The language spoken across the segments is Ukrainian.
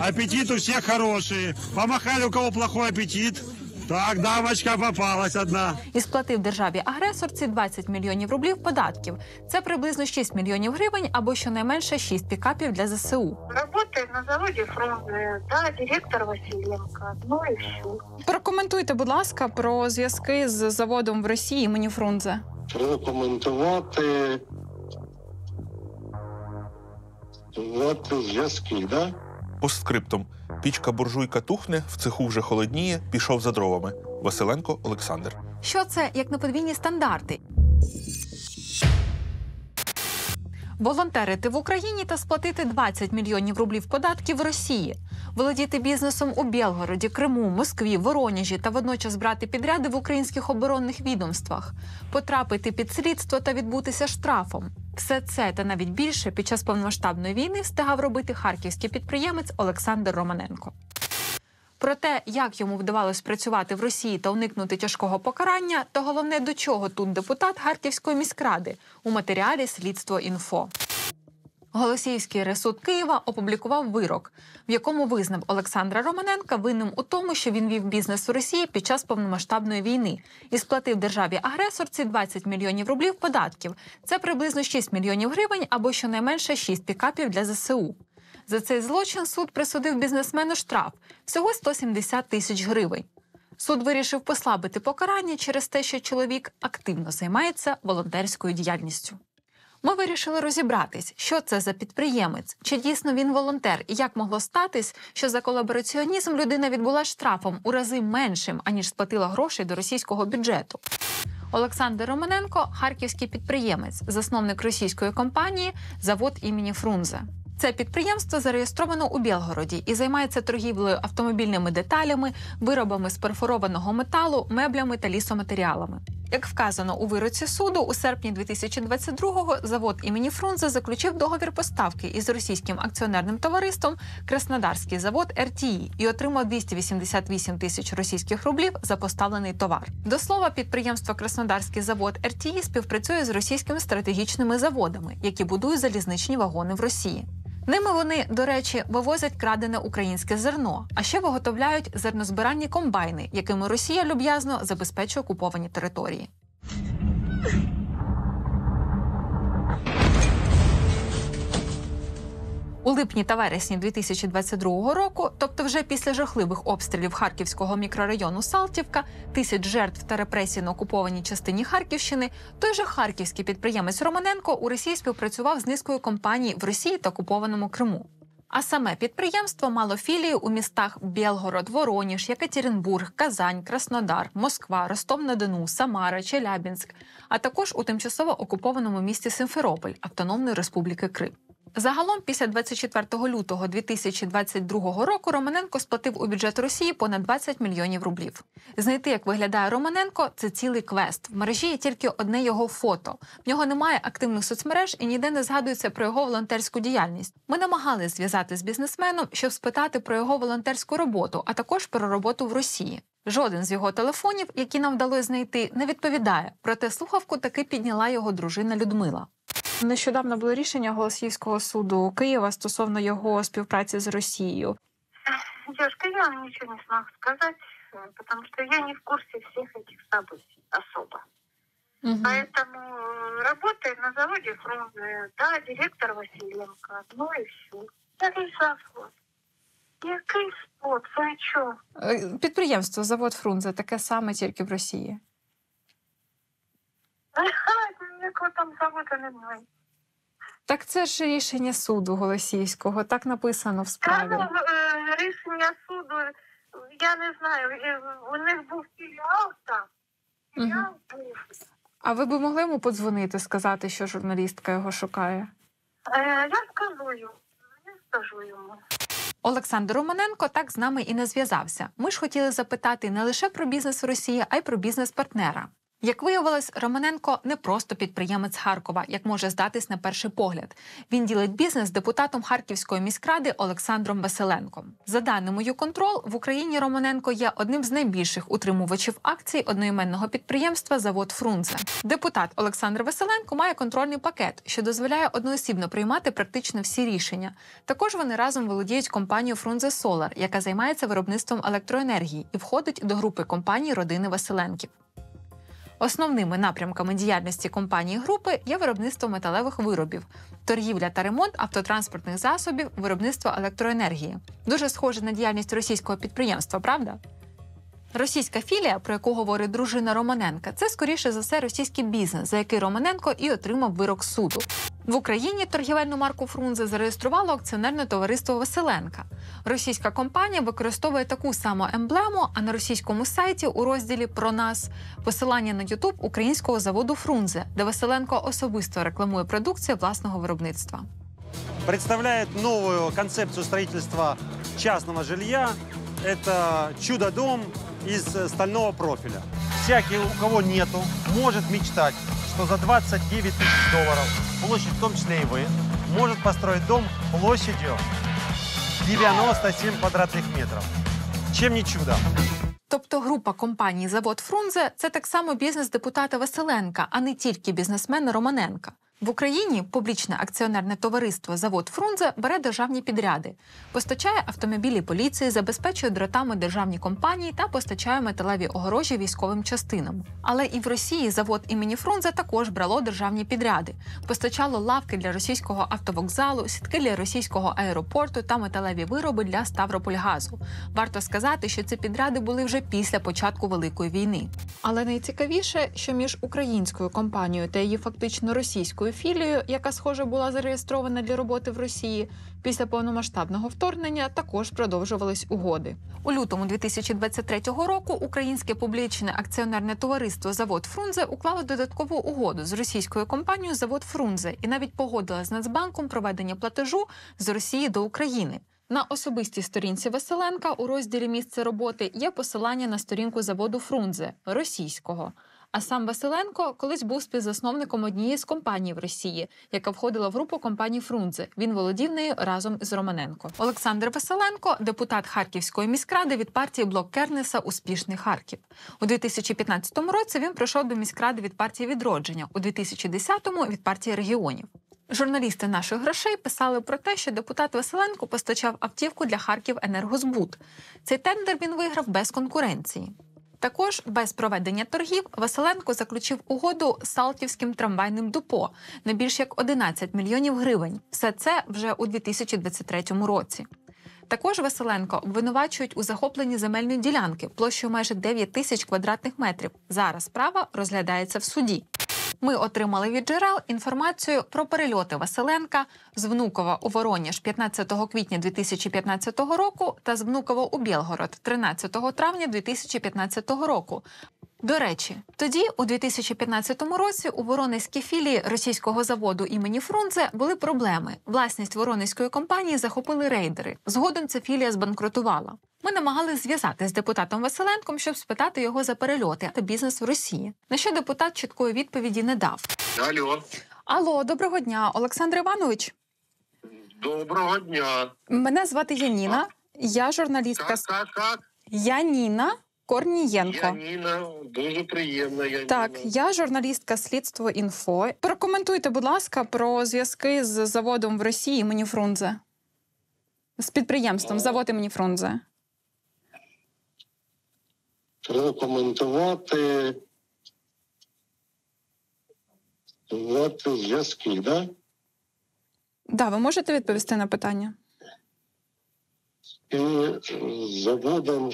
Аппетит у всех хороший. Помахали, у кого плохой аппетит. Так, дамочка попалась одна. І сплатив державі-агресорці 20 мільйонів рублів податків. Це приблизно 6 мільйонів гривень або щонайменше 6 пікапів для ЗСУ. Работаю на заводе Фрунзе, да, директор Василенко, ну и все. Прокоментуйте, будь ласка, про зв'язки з заводом в Росії імені Фрунзе. Прокоментувати зв'язки, да? Постскриптум. Пічка-буржуйка тухне, в цеху вже холодніє, пішов за дровами. Василенко Олександр. Що це, як не подвійні стандарти? Волонтерити в Україні та сплатити 20 мільйонів рублів податків в Росії. Володіти бізнесом у Білгороді, Криму, Москві, Воронежі та водночас брати підряди в українських оборонних відомствах. Потрапити під слідство та відбутися штрафом. Все це та навіть більше під час повномасштабної війни встигав робити харківський підприємець Олександр Романенко. Про те, як йому вдавалось працювати в Росії та уникнути тяжкого покарання, та головне, до чого тут депутат Харківської міськради, у матеріалі «Слідство.Інфо». Голосіївський райсуд Києва опублікував вирок, в якому визнав Олександра Романенка винним у тому, що він вів бізнес у Росії під час повномасштабної війни і сплатив державі-агресорці 20 мільйонів рублів податків. Це приблизно 6 мільйонів гривень або щонайменше 6 пікапів для ЗСУ. За цей злочин суд присудив бізнесмену штраф – всього 170 тисяч гривень. Суд вирішив послабити покарання через те, що чоловік активно займається волонтерською діяльністю. Ми вирішили розібратись, що це за підприємець, чи дійсно він волонтер, і як могло статись, що за колабораціонізм людина відбула штрафом у рази меншим, аніж сплатила грошей до російського бюджету. Олександр Романенко – харківський підприємець, засновник російської компанії «Завод імені Фрунзе». Це підприємство зареєстровано у Білгороді і займається торгівлею автомобільними деталями, виробами з перфорованого металу, меблями та лісоматеріалами. Як вказано у вироці суду, у серпні 2022-го завод імені Фрунзе заключив договір поставки із російським акціонерним товариством «Краснодарський завод РТІ» і отримав 288 тисяч російських рублів за поставлений товар. До слова, підприємство «Краснодарський завод РТІ» співпрацює з російськими стратегічними заводами, які будують залізничні вагони в Росії. Ними вони, до речі, вивозять крадене українське зерно, а ще виготовляють зернозбиральні комбайни, якими Росія люб'язно забезпечує окуповані території. У липні та вересні 2022 року, тобто вже після жахливих обстрілів харківського мікрорайону Салтівка, тисяч жертв та репресій на окупованій частині Харківщини, той же харківський підприємець Романенко у Росії співпрацював з низкою компаній в Росії та окупованому Криму. А саме підприємство мало філії у містах Білгород, Вороніж, Єкатеринбург, Казань, Краснодар, Москва, Ростов-на-Дону, Самара, Челябінськ, а також у тимчасово окупованому місті Симферополь Автономної Республіки Крим. Загалом, після 24 лютого 2022 року Романенко сплатив у бюджет Росії понад 20 мільйонів рублів. Знайти, як виглядає Романенко – це цілий квест. В мережі є тільки одне його фото. В нього немає активних соцмереж і ніде не згадується про його волонтерську діяльність. Ми намагалися зв'язати з бізнесменом, щоб спитати про його волонтерську роботу, а також про роботу в Росії. Жоден з його телефонів, які нам вдалося знайти, не відповідає. Проте слухавку таки підняла його дружина Людмила. Нещодавно було рішення Голосіївського суду Києва стосовно його співпраці з Росією. Девушка, я вам ничего не смогу сказать, потому что я не в курсе всех этих событий особо. Поэтому работаю на заводе Фрунзе, да, директор Василенко, ну и все. Який завод? Який спот? Ви що? Підприємство «Завод Фрунзе» таке саме, тільки в Росії. Якого там заводу немає. Так це ж рішення суду Голосіївського, так написано в справі. Рішення суду, я не знаю, у них був філіал там. Філіал був. А ви б могли йому подзвонити, сказати, що журналістка його шукає? Я скажу йому. Олександр Романенко так з нами і не зв'язався. Ми ж хотіли запитати не лише про бізнес в Росії, а й про бізнес партнера. Як виявилось, Романенко не просто підприємець Харкова, як може здатись на перший погляд. Він ділить бізнес з депутатом Харківської міськради Олександром Василенком. За даними «Юконтрол», в Україні Романенко є одним з найбільших утримувачів акцій одноіменного підприємства «Завод Фрунзе». Депутат Олександр Василенко має контрольний пакет, що дозволяє одноосібно приймати практично всі рішення. Також вони разом володіють компанією «Фрунзе Солар», яка займається виробництвом електроенергії і входить до групи компаній родини Василенків. Основними напрямками діяльності компанії групи є виробництво металевих виробів, торгівля та ремонт автотранспортних засобів, виробництво електроенергії. Дуже схоже на діяльність російського підприємства, правда? Російська філія, про яку говорить дружина Романенка, це, скоріше за все, російський бізнес, за який Романенко і отримав вирок суду. В Україні торгівельну марку «Фрунзе» зареєструвало акціонерне товариство Василенка. Російська компанія використовує таку саму емблему, а на російському сайті у розділі «Про нас» посилання на YouTube українського заводу «Фрунзе», де Василенко особисто рекламує продукцію власного виробництва. Представляет новую концепцию строительства частного жилья. Это чудо-дом из стального профиля. Всякий, у кого нету, может мечтать, что за $29 000, площадь в том числе и вы, может построить дом площадью 97 квадратных метров. Чем не чудо? Тобто група компаній «Завод Фрунзе» – це так само бізнес депутата Василенка, а не тільки бізнесмена Романенка. В Україні публічне акціонерне товариство «Завод Фрунзе» бере державні підряди, постачає автомобілі поліції, забезпечує дротами державні компанії та постачає металеві огорожі військовим частинам. Але і в Росії завод імені Фрунзе також брало державні підряди, постачало лавки для російського автовокзалу, сітки для російського аеропорту та металеві вироби для Ставропольгазу. Варто сказати, що ці підряди були вже після початку Великої війни. Але найцікавіше, що між українською компанією та її фактично російською філією, яка, схоже, була зареєстрована для роботи в Росії, після повномасштабного вторгнення також продовжувались угоди. У лютому 2023 року українське публічне акціонерне товариство «Завод Фрунзе» уклало додаткову угоду з російською компанією «Завод Фрунзе» і навіть погодила з Нацбанком проведення платежу з Росії до України. На особистій сторінці Василенка у розділі «Місце роботи» є посилання на сторінку заводу Фрунзе – російського. А сам Василенко колись був співзасновником однієї з компаній в Росії, яка входила в групу компаній «Фрунзе». Він володів нею разом з Романенко. Олександр Василенко – депутат Харківської міськради від партії «Блок Кернеса. Успішний Харків». У 2015 році він прийшов до міськради від партії «Відродження», у 2010-му – від партії «Регіонів». Журналісти «Наших грошей» писали про те, що депутат Василенко постачав автівку для Харківенергозбут. Цей тендер він виграв без конкуренції. Також без проведення торгів Василенко заключив угоду з Салтівським трамвайним депо на більш як 11 мільйонів гривень. Все це вже у 2023 році. Також Василенко обвинувачують у захопленні земельної ділянки площею майже 9 тисяч квадратних метрів. Зараз справа розглядається в суді. Ми отримали від джерел інформацію про перельоти Василенка з Внуково у Вороніж 15 квітня 2015 року та з Внуково у Білгород 13 травня 2015 року. До речі, тоді, у 2015 році, у воронезькій філії російського заводу імені Фрунзе були проблеми. Власність воронезької компанії захопили рейдери. Згодом ця філія збанкрутувала. Ми намагалися зв'язати з депутатом Василенком, щоб спитати його за перельоти та бізнес в Росії. На що депутат чіткої відповіді не дав. Алло. Алло, доброго дня, Олександр Іванович. Доброго дня. Мене звати Яніна. Я журналістка. Как? Яніна Корнієнко. Яніна, дуже приємно. Яніна. Так, я журналістка Слідство Інфо. Прокоментуйте, будь ласка, про зв'язки з заводом в Росії імені Фрунзе. З підприємством завод імені Фрунзе. Прокоментувати зв'язки, да? Да, ви можете відповісти на питання? І з заводом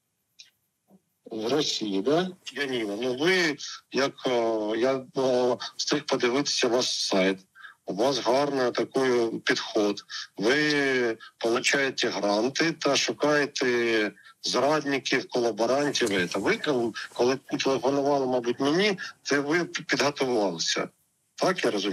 в Росії, да? Яніна, ну ви, як я встиг подивитися ваш сайт. У вас гарний такий підход. Ви отримуєте гранти та шукаєте зрадників, колаборантів. Ви, коли телефонували, мабуть, мені, це ви підготувалися. Так я розумію?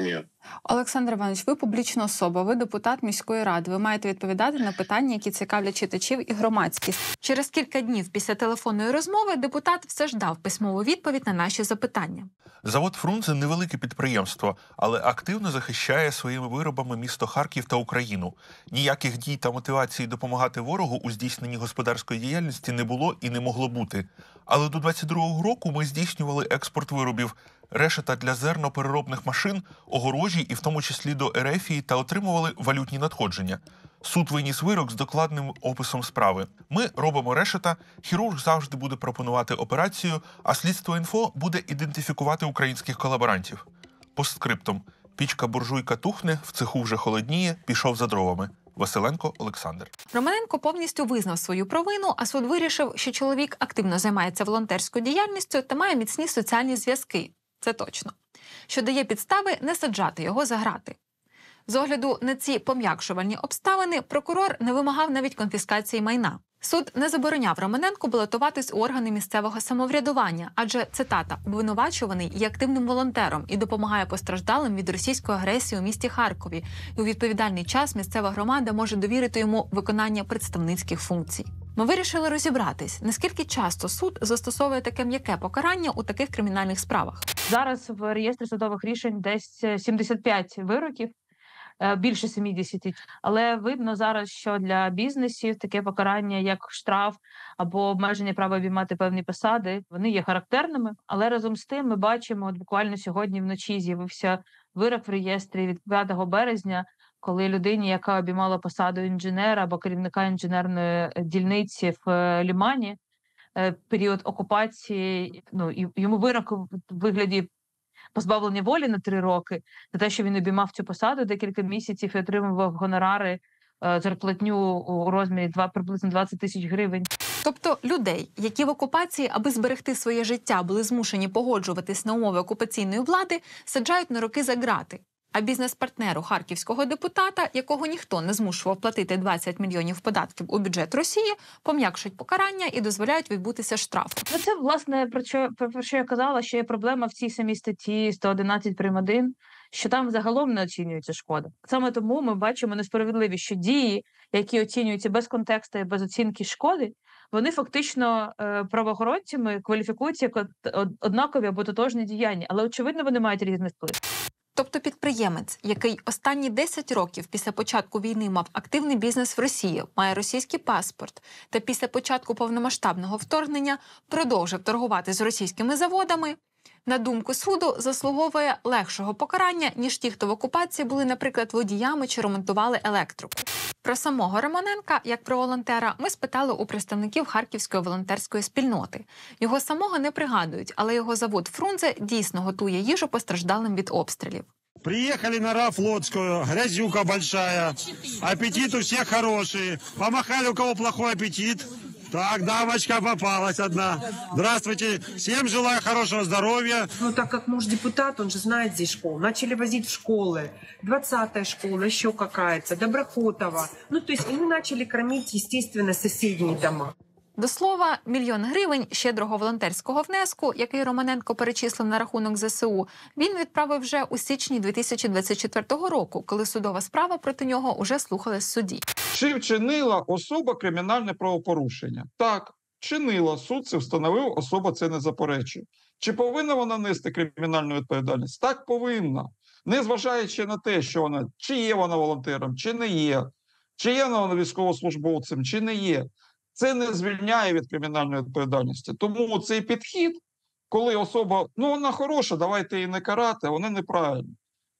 Олександр Іванович, ви публічна особа, ви депутат міської ради. Ви маєте відповідати на питання, які цікавлять читачів і громадськість. Через кілька днів після телефонної розмови депутат все ж дав письмову відповідь на наші запитання. Завод Фрунзе – невелике підприємство, але активно захищає своїми виробами місто Харків та Україну. Ніяких дій та мотивації допомагати ворогу у здійсненні господарської діяльності не було і не могло бути. Але до 22-го року ми здійснювали експорт виробів, решета для зернопереробних машин, огорожі і в тому числі до Ерефії та отримували валютні надходження. Суд виніс вирок з докладним описом справи. Ми робимо решета, хірург завжди буде пропонувати операцію, а Слідство.Інфо буде ідентифікувати українських колаборантів. Постскриптум. Пічка-буржуйка тухне, в цеху вже холодніє, пішов за дровами. Василенко Олександр. Романенко повністю визнав свою провину, а суд вирішив, що чоловік активно займається волонтерською діяльністю та має міцні соціальні зв'язки. Це точно. Що дає підстави не саджати його за грати. З огляду на ці пом'якшувальні обставини прокурор не вимагав навіть конфіскації майна. Суд не забороняв Романенку балотуватись у органи місцевого самоврядування, адже, цитата, «обвинувачуваний є активним волонтером і допомагає постраждалим від російської агресії у місті Харкові, і у відповідальний час місцева громада може довірити йому виконання представницьких функцій». Ми вирішили розібратись, наскільки часто суд застосовує таке м'яке покарання у таких кримінальних справах. Зараз в реєстрі судових рішень десь 75 вироків, більше 70. Але видно зараз, що для бізнесів таке покарання, як штраф або обмеження права обіймати певні посади, вони є характерними. Але разом з тим ми бачимо, от буквально сьогодні вночі з'явився вирок в реєстрі від 5 березня, коли людині, яка обіймала посаду інженера або керівника інженерної дільниці в Лімані, період окупації, йому вирок у вигляді позбавлення волі на 3 роки за те, що він обіймав цю посаду декілька місяців і отримував гонорари, зарплатню у розмірі приблизно 20 тисяч гривень. Тобто людей, які в окупації, аби зберегти своє життя, були змушені погоджуватись на умови окупаційної влади, саджають на роки за ґрати. А бізнес-партнеру харківського депутата, якого ніхто не змушував платити 20 мільйонів податків у бюджет Росії, пом'якшують покарання і дозволяють відбутися штрафу. Це, власне, про що я казала, що є проблема в цій самій статті 111 прим.1, що там загалом не оцінюється шкода. Саме тому ми бачимо несправедливість, що дії, які оцінюються без контексту і без оцінки шкоди, вони фактично правоохоронцями кваліфікуються як однакові або тотожні діяння, але, очевидно, вони мають різний вплив. Тобто підприємець, який останні 10 років після початку війни мав активний бізнес в Росії, має російський паспорт та після початку повномасштабного вторгнення продовжив торгувати з російськими заводами, на думку суду, заслуговує легшого покарання, ніж ті, хто в окупації були, наприклад, водіями чи ремонтували електрику. Про самого Романенка, як про волонтера, ми спитали у представників Харківської волонтерської спільноти. Його самого не пригадують, але його завод Фрунзе дійсно готує їжу постраждалим від обстрілів. Приехали на Рафлотскую, грязюка большая, аппетит у всех хороший. Помахали, у кого плохой аппетит. Так, дамочка попалась одна. Здравствуйте, всем желаю хорошего здоровья. Так как муж депутат, он же знает здесь школу. Начали возить в школы. 20-я школа, еще какая-то, Доброхотова. То есть они начали кормить, естественно, соседние дома. До слова, 1 мільйон гривень щедрого волонтерського внеску, який Романенко перечислив на рахунок ЗСУ, він відправив вже у січні 2024 року, коли судова справа проти нього уже слухалась в суді. Чи вчинила особа кримінальне правопорушення? Так, вчинила. Суд це встановив, особа це не заперечує. Чи повинна вона нести кримінальну відповідальність? Так, повинна. Незважаючи на те, що вона, чи є вона волонтером, чи не є, чи є вона військовослужбовцем, чи не є. Це не звільняє від кримінальної відповідальності. Тому цей підхід, коли особа, вона хороша, давайте її не карати, вона неправильна.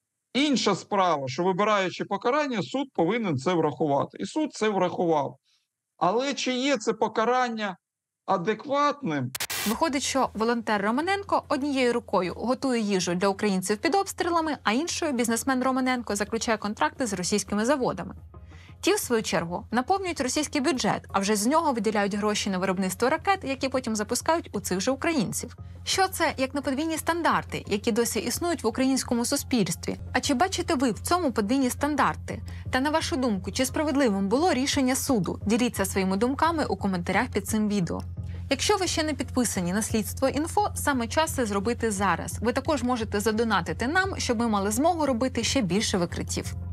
Інша справа, що вибираючи покарання, суд повинен це врахувати. І суд це врахував. Але чи є це покарання адекватним? Виходить, що волонтер Романенко однією рукою готує їжу для українців під обстрілами, а іншою бізнесмен Романенко заключає контракти з російськими заводами. Ті, в свою чергу, наповнюють російський бюджет, а вже з нього виділяють гроші на виробництво ракет, які потім запускають у цих же українців. Що це, як не подвійні стандарти, які досі існують в українському суспільстві? А чи бачите ви в цьому подвійні стандарти? Та на вашу думку, чи справедливим було рішення суду? Діліться своїми думками у коментарях під цим відео. Якщо ви ще не підписані на Слідство.Інфо, саме час це зробити зараз. Ви також можете задонатити нам, щоб ми мали змогу робити ще більше викриттів.